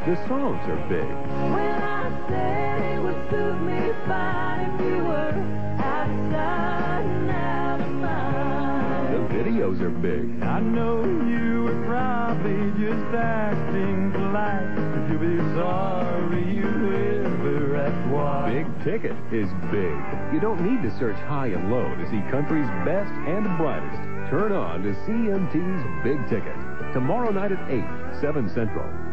The songs are big. When I say it would suit me fine if you were outside and out of mind. The videos are big. I know you were probably just acting polite, but you'll be sorry you ever asked why. Big Ticket is big. You don't need to search high and low to see country's best and brightest. Turn on to CMT's Big Ticket. Tomorrow night at 8, 7 Central.